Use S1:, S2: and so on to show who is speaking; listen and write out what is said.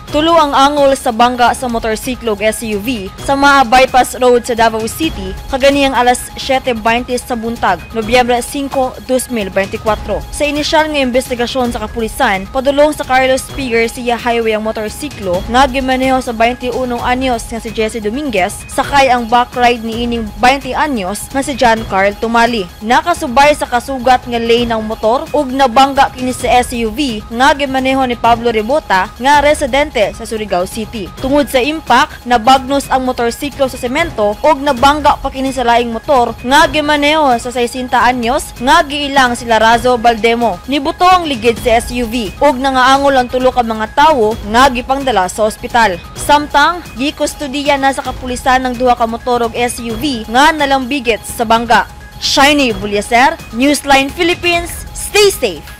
S1: Tulo ang angol sa bangga sa motorsiklo ug SUV sa Maa Bypass Road sa Davao City kaganihang alas 7:20 sa buntag, Nobyembre 5, 2024. Sa inisyal nga investigasyon sa kapulisan, padulong sa Carlos P. Garcia Highway ang motorsiklo nga gimaneho sa 21 anyos nga si Jesse Dominguez, sakay ang backride ni ining 20 anyos nga si John Carl Tumali. Nakasubay sa kasugat nga lane ng motor ug nabangga kini sa SUV nga gimaneho ni Pablo Rebota nga residente sa Surigao City. Tungod sa impact, nabagnos ang motorsiklo sa semento ug nabangga pa kini sa laing motor nga gimaneho sa 60 anyos nga giilang sila Razo Baldemo. Nibuto ang ligid sa SUV ug nangaangol ang tulo ka mga tawo nga gipangdala sa ospital. Samtang gikustudiya na sa kapulisan ng duha ka motor ug SUV nga nalambigit sa bangga. Shiny Bulyaser, Newsline Philippines, stay safe!